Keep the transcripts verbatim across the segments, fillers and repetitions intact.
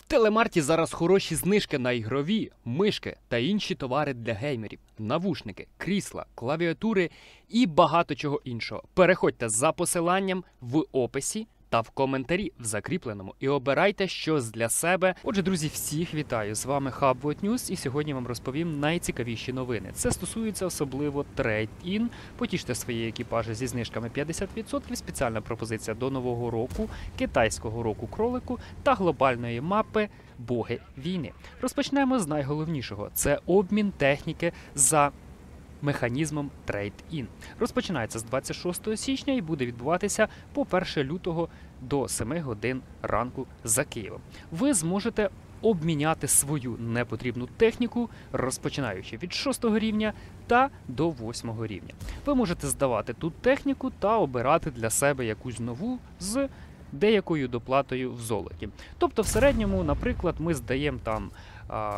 В Телемарті зараз хороші знижки на ігрові, мишки та інші товари для геймерів, навушники, крісла, клавіатури і багато чого іншого. Переходьте за посиланням в описі та в коментарі в закріпленому і обирайте щось для себе. Отже, друзі, всіх вітаю! З вами HubWord News і сьогодні вам розповім найцікавіші новини. Це стосується особливо Trade-in. Потіште свої екіпажі зі знижками п'ятдесят відсотків, спеціальна пропозиція до Нового року, китайського року кролику та глобальної мапи Боги війни. Розпочнемо з найголовнішого – це обмін техніки за механізмом Trade-in. Розпочинається з двадцять шостого січня і буде відбуватися по перше лютого до семи годин ранку за Києвом. Ви зможете обміняти свою непотрібну техніку, розпочинаючи від шостого рівня та до восьмого рівня. Ви можете здавати тут техніку та обирати для себе якусь нову з деякою доплатою в золоті. Тобто в середньому, наприклад, ми здаємо там а,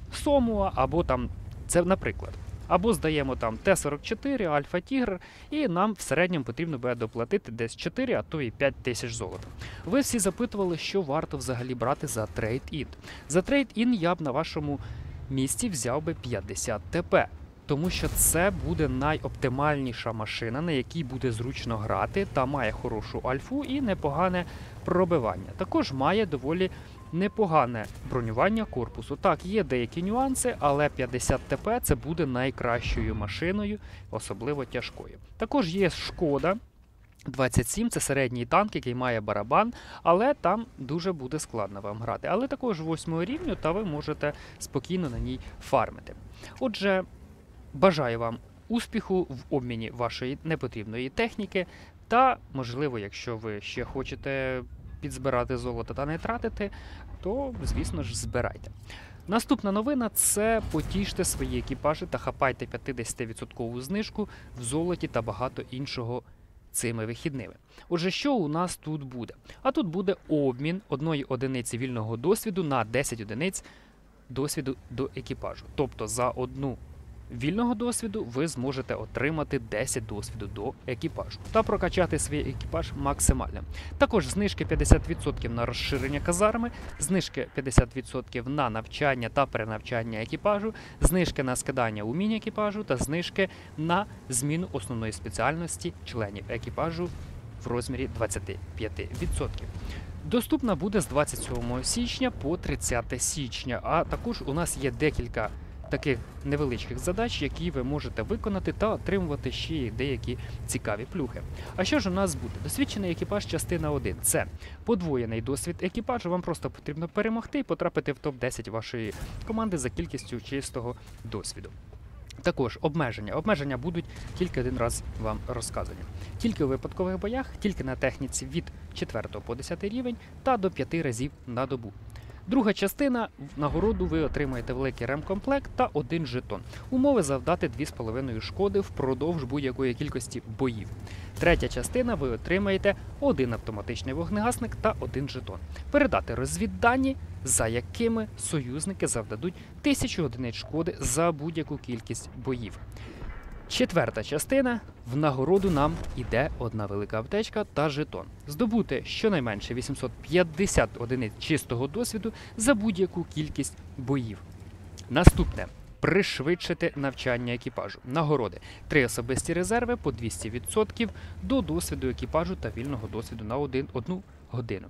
Сомуа або там, це наприклад, або здаємо там Т сорок чотири, Альфа Тігр, і нам в середньому потрібно буде доплатити десь чотири, а то і п'ять тисяч золота. Ви всі запитували, що варто взагалі брати за Trade-in. За Trade-in я б на вашому місці взяв би п'ятдесят Т П, тому що це буде найоптимальніша машина, на якій буде зручно грати, та має хорошу альфу і непогане пробивання. Також має доволі непогане бронювання корпусу. Так, є деякі нюанси, але п'ятдесят Т П це буде найкращою машиною, особливо тяжкою. Також є Шкода двадцять сім, це середній танк, який має барабан, але там дуже буде складно вам грати. Але також восьмого рівню, та ви можете спокійно на ній фармити. Отже, бажаю вам успіху в обміні вашої непотрібної техніки та, можливо, якщо ви ще хочете підзбирати золото та не тратити, то, звісно ж, збирайте. Наступна новина – це потіште свої екіпажі та хапайте п'ятдесятивідсоткову знижку в золоті та багато іншого цими вихідними. Отже, що у нас тут буде? А тут буде обмін одної одиниці вільного досвіду на десять одиниць досвіду до екіпажу. Тобто за одну вільного досвіду ви зможете отримати десять досвіду до екіпажу та прокачати свій екіпаж максимально. Також знижки п'ятдесят відсотків на розширення казарми, знижки п'ятдесят відсотків на навчання та перенавчання екіпажу, знижки на скидання умінь екіпажу та знижки на зміну основної спеціальності членів екіпажу в розмірі двадцять п'ять відсотків. Доступна буде з двадцять сьомого січня по тридцяте січня, а також у нас є декілька таких невеличких задач, які ви можете виконати та отримувати ще й деякі цікаві плюхи. А що ж у нас буде? Досвідчений екіпаж частина один. Це подвоєний досвід екіпажу. Вам просто потрібно перемогти і потрапити в топ десять вашої команди за кількістю чистого досвіду. Також обмеження. Обмеження будуть тільки один раз вам розказані. Тільки у випадкових боях, тільки на техніці від четвертого по десятий рівень та до п'яти разів на добу. Друга частина – в нагороду ви отримаєте великий ремкомплект та один жетон. Умови – завдати дві з половиною шкоди впродовж будь-якої кількості боїв. Третя частина – ви отримаєте один автоматичний вогнегасник та один жетон. Передати розвіддані, за якими союзники завдадуть тисячу одиниць шкоди за будь-яку кількість боїв. Четверта частина – в нагороду нам іде одна велика аптечка та жетон. Здобути щонайменше вісімсот п'ятдесят одиниць чистого досвіду за будь-яку кількість боїв. Наступне – пришвидшити навчання екіпажу. Нагороди – три особисті резерви по двісті відсотків до досвіду екіпажу та вільного досвіду на одну годину.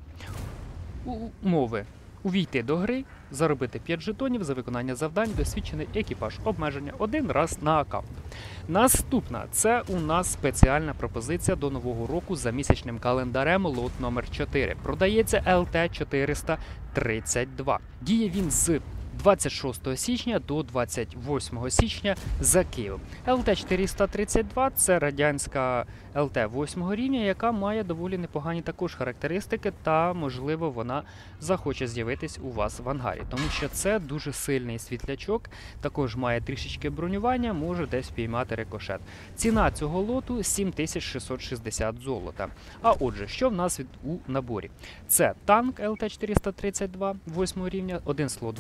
Умови – увійти до гри, заробити п'ять жетонів за виконання завдань, досвідчений екіпаж. Обмеження один раз на аккаунт. Наступна – це у нас спеціальна пропозиція до Нового року за місячним календарем лот номер чотири. Продається Л Т чотириста тридцять два. Діє він з двадцять шостого січня до двадцять восьмого січня за Києвом. Л Т чотириста тридцять два – це радянська Л Т восьмого рівня, яка має доволі непогані також характеристики, та, можливо, вона захоче з'явитись у вас в ангарі, тому що це дуже сильний світлячок, також має трішечки бронювання, може десь піймати рикошет. Ціна цього лоту – сім тисяч шістсот шістдесят золота. А отже, що в нас від, у наборі? Це танк Л Т чотириста тридцять два восьмого рівня, один слот в гаражі,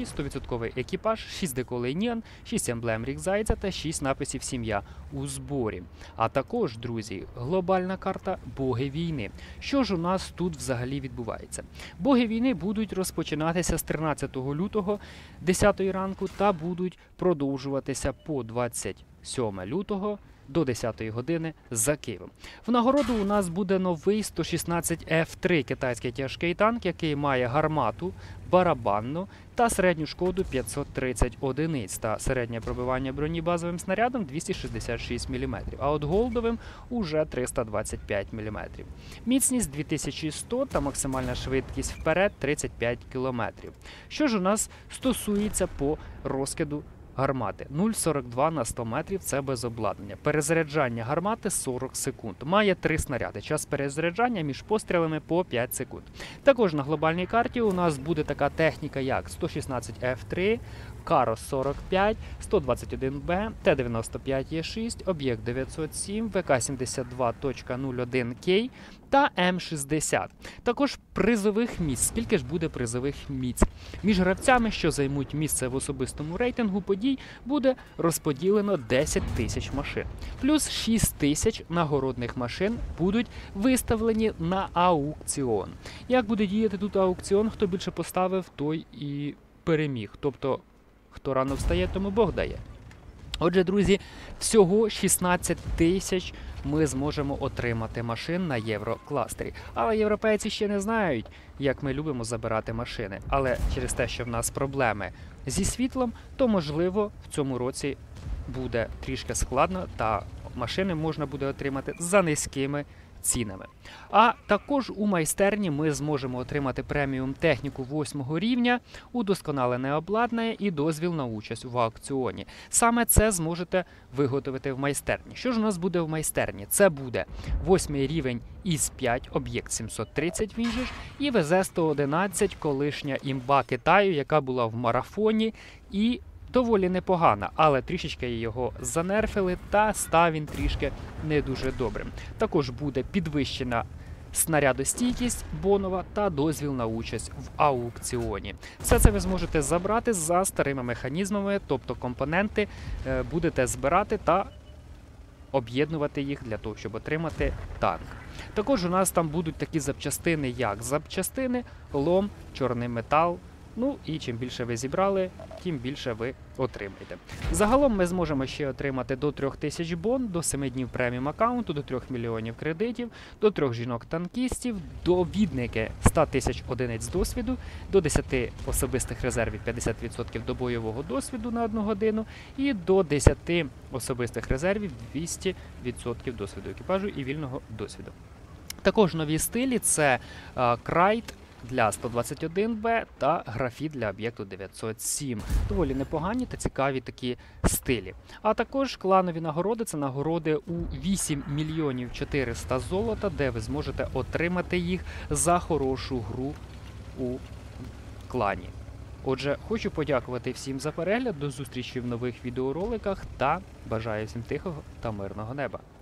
сто відсотків екіпаж, шість деколей Ніан, шість емблем рік Зайця та шість написів «Сім'я» у зборі. А також, друзі, глобальна карта «Боги війни». Що ж у нас тут взагалі відбувається? Боги війни будуть розпочинатися з тринадцятого лютого десятої ранку та будуть продовжуватися по двадцять сьоме лютого до десятої години за Києвом. В нагороду у нас буде новий сто шістнадцять еф три китайський тяжкий танк, який має гармату, барабанну та середню шкоду п'ятсот тридцять одиниць та середнє пробивання броні базовим снарядом двісті шістдесят шість міліметрів, а от голдовим уже триста двадцять п'ять міліметрів. Міцність дві тисячі сто та максимальна швидкість вперед тридцять п'ять кілометрів. Що ж у нас стосується по розкиду гармати? нуль цілих сорок два на сто метрів – це без обладнання. Перезаряджання гармати сорок секунд. Має три снаряди. Час перезаряджання між пострілами по п'ять секунд. Також на глобальній карті у нас буде така техніка, як сто шістнадцять еф три, Карос сорок п'ять, сто двадцять один Б, Т дев'яносто п'ять Е шість, Об'єкт дев'ятсот сім, ВК сімдесят два нуль один Кей та М шістдесят. Також призових місць. Скільки ж буде призових місць? Між гравцями, що займуть місце в особистому рейтингу подій, буде розподілено десять тисяч машин. Плюс шість тисяч нагородних машин будуть виставлені на аукціон. Як буде діяти тут аукціон? Хто більше поставив, той і переміг. Тобто, хто рано встає, тому Бог дає. Отже, друзі, всього шістнадцять тисяч ми зможемо отримати машин на єврокластері. Але європейці ще не знають, як ми любимо забирати машини. Але через те, що в нас проблеми зі світлом, то, можливо, в цьому році буде трішки складно та машини можна буде отримати за низькими цінами. А також у майстерні ми зможемо отримати преміум техніку восьмого рівня, удосконалене обладнання і дозвіл на участь в аукціоні. Саме це зможете виготовити в майстерні. Що ж у нас буде в майстерні? Це буде восьмий рівень ІС п'ять, об'єкт сімсот тридцять, він же ж, і ВЗ сто одинадцять, колишня імба Китаю, яка була в марафоні і доволі непогана, але трішечки його занерфили та став він трішки не дуже добрим. Також буде підвищена снарядостійкість бонова та дозвіл на участь в аукціоні. Все це ви зможете забрати за старими механізмами, тобто компоненти е, будете збирати та об'єднувати їх для того, щоб отримати танк. Також у нас там будуть такі запчастини, як запчастини, лом, чорний метал. Ну і чим більше ви зібрали, тим більше ви отримаєте. Загалом ми зможемо ще отримати до трьох тисяч бон, до семи днів преміум аккаунту, до трьох мільйонів кредитів, до трьох жінок-танкістів, до відники ста тисяч одиниць досвіду, до десяти особистих резервів п'ятдесят відсотків до бойового досвіду на одну годину і до десяти особистих резервів двісті відсотків досвіду екіпажу і вільного досвіду. Також нові стилі – це uh, Крайт для сто двадцять один Б та графіт для об'єкту дев'ятсот сім. Доволі непогані та цікаві такі стилі. А також кланові нагороди – це нагороди у вісім мільйонів чотириста золота, де ви зможете отримати їх за хорошу гру у клані. Отже, хочу подякувати всім за перегляд, до зустрічі в нових відеороликах та бажаю всім тихого та мирного неба.